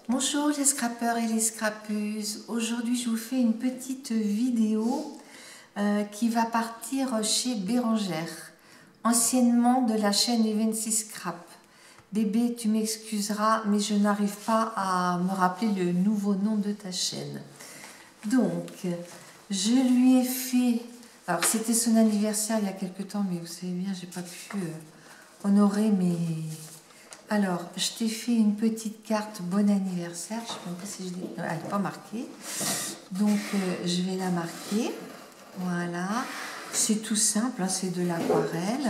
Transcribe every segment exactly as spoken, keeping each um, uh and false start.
Bonjour les scrappeurs et les scrappeuses. Aujourd'hui je vous fais une petite vidéo euh, qui va partir chez Bérangère, anciennement de la chaîne Evency Scrap. Bébé, tu m'excuseras, mais je n'arrive pas à me rappeler le nouveau nom de ta chaîne. Donc, je lui ai fait... Alors c'était son anniversaire il y a quelques temps, mais vous savez bien, j'ai pas pu euh, honorer mes... Alors, je t'ai fait une petite carte bon anniversaire. Je ne sais même pas si je l'ai... Elle n'est pas marquée. Donc, euh, je vais la marquer. Voilà. C'est tout simple, hein, c'est de l'aquarelle.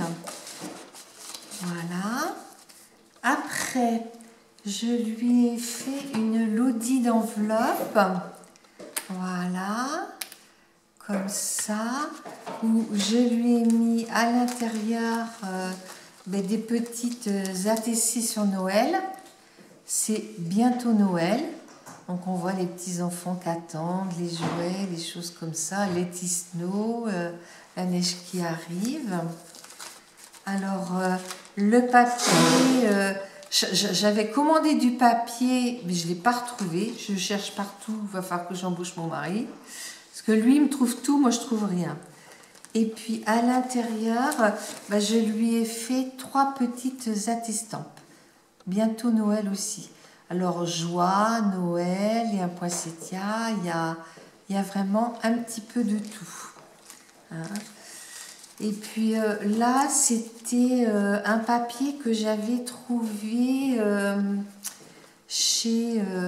Voilà. Après, je lui ai fait une lodi d'enveloppe. Voilà. Comme ça. Où je lui ai mis à l'intérieur... Euh, Ben, des petites A T C sur Noël. C'est bientôt Noël, donc on voit les petits enfants qui attendent, les jouets, les choses comme ça, les petits snow, euh, la neige qui arrive. Alors euh, le papier, euh, j'avais commandé du papier, mais je ne l'ai pas retrouvé. Je cherche partout, il va falloir que j'embauche mon mari, parce que lui il me trouve tout, moi je trouve rien. Et puis à l'intérieur, bah, je lui ai fait trois petites attestampes. Bientôt Noël aussi. Alors joie, Noël, il y a un poinsettia, il y a, il y a vraiment un petit peu de tout. Hein. Et puis euh, là, c'était euh, un papier que j'avais trouvé euh, chez... Euh,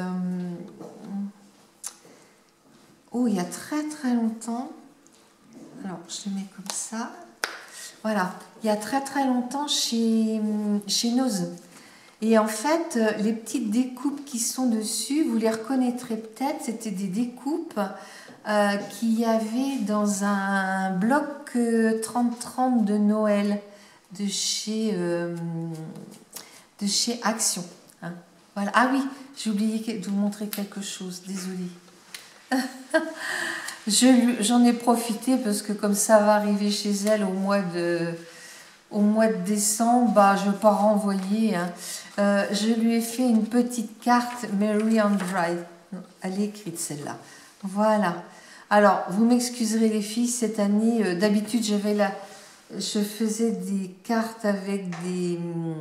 oh, il y a très très longtemps. Alors, je le mets comme ça. Voilà, il y a très très longtemps chez, chez Noz. Et en fait, les petites découpes qui sont dessus, vous les reconnaîtrez peut-être, c'était des découpes euh, qu'il y avait dans un bloc euh, trente trente de Noël de chez, euh, de chez Action. Hein. Voilà. Ah oui, j'ai oublié de vous montrer quelque chose, désolée. J'en ai profité parce que comme ça va arriver chez elle au mois de, au mois de décembre, bah, je ne vais pas renvoyer. Hein. Euh, je lui ai fait une petite carte Mary and Dry. Elle est écrite celle-là. Voilà. Alors, vous m'excuserez les filles, cette année, euh, d'habitude, j'avais la, je faisais des cartes avec des,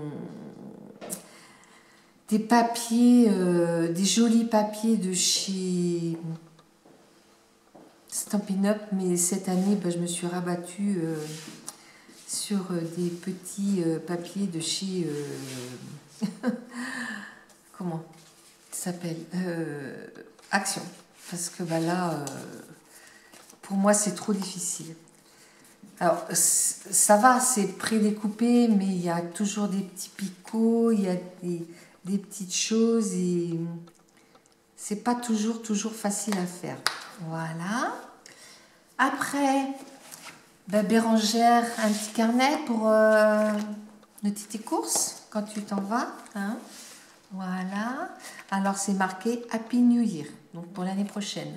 des papiers, euh, des jolis papiers de chez... Stampin' Up, mais cette année, bah, je me suis rabattue euh, sur euh, des petits euh, papiers de chez... Euh, comment ça s'appelle euh, Action. Parce que bah, là, euh, pour moi, c'est trop difficile. Alors, ça va, c'est prédécoupé, mais il y a toujours des petits picots, il y a des, des petites choses, et c'est pas toujours, toujours facile à faire. Voilà. Après, ben Bérangère, un petit carnet pour euh, noter tes courses quand tu t'en vas. Hein. Voilà. Alors, c'est marqué Happy New Year, donc pour l'année prochaine.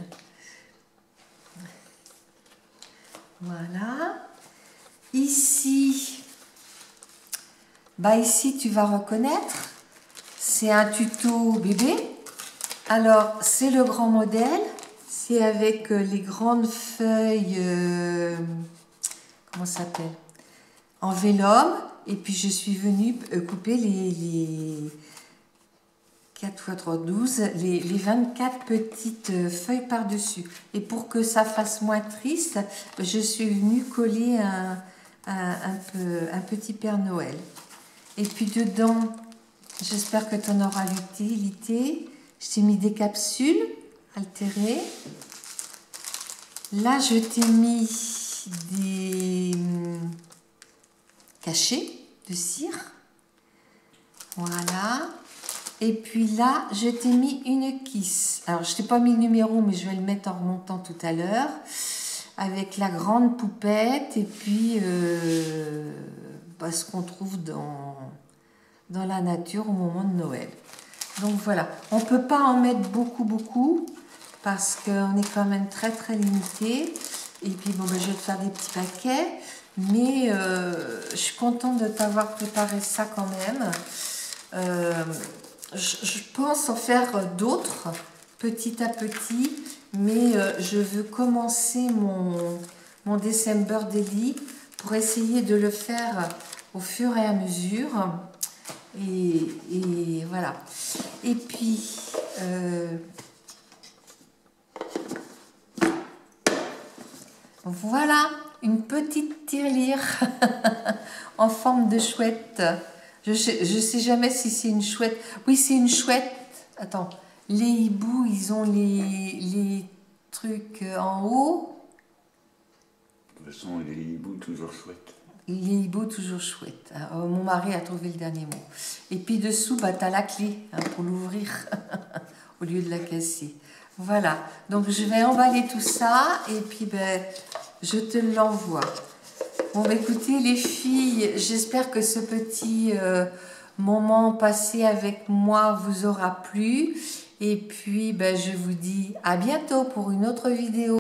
Voilà. Ici, bah ici, tu vas reconnaître, c'est un tuto bébé. Alors, c'est le grand modèle. C'est avec les grandes feuilles, euh, comment ça s'appelle, en vélum. Et puis je suis venue couper les, les quatre fois trois, douze, les, les vingt-quatre petites feuilles par-dessus. Et pour que ça fasse moins triste, je suis venue coller un, un, un, peu, un petit Père Noël. Et puis dedans, j'espère que tu en auras l'utilité. Je t'ai mis des capsules altérées. Là, je t'ai mis des cachets de cire. Voilà. Et puis là, je t'ai mis une kiss. Alors, je t'ai pas mis le numéro, mais je vais le mettre en remontant tout à l'heure. Avec la grande poupette et puis euh, bah, ce qu'on trouve dans, dans la nature au moment de Noël. Donc voilà. On ne peut pas en mettre beaucoup, beaucoup. Parce qu'on est quand même très très limité. Et puis bon, ben, je vais te faire des petits paquets. Mais euh, je suis contente de t'avoir préparé ça quand même. Euh, je, je pense en faire d'autres petit à petit, mais euh, je veux commencer mon, mon December Daily pour essayer de le faire au fur et à mesure. Et, et voilà. Et puis, euh, voilà une petite tirelire en forme de chouette. Je ne sais jamais si c'est une chouette. Oui, c'est une chouette. Attends, les hiboux, ils ont les, les trucs en haut. De toute façon, les hiboux toujours chouettes. Les hiboux toujours chouettes. Euh, mon mari a trouvé le dernier mot. Et puis dessous, bah, tu as la clé hein, pour l'ouvrir au lieu de la casser. Voilà. Donc je vais emballer tout ça et puis ben, je te l'envoie. Bon, bah, écoutez les filles, j'espère que ce petit euh, moment passé avec moi vous aura plu. Et puis, ben, je vous dis à bientôt pour une autre vidéo.